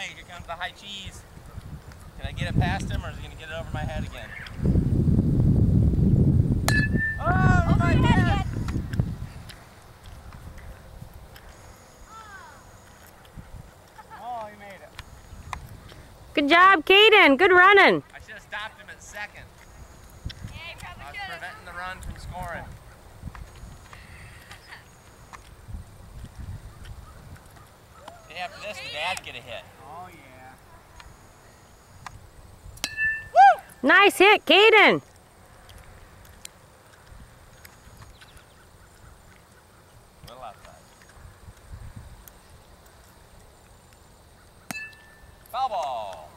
right, here comes the high cheese. Can I get it past him, or is he going to get it over my head again? Oh, over my head! Oh, he made it. Good job, Caden. Good running. I should have stopped him at second. Yeah, you probably I was should have. preventing the run from scoring. Hey, after this, the dads get a hit. Oh, yeah. Woo! Nice hit, Caden. A little outside. Foul ball.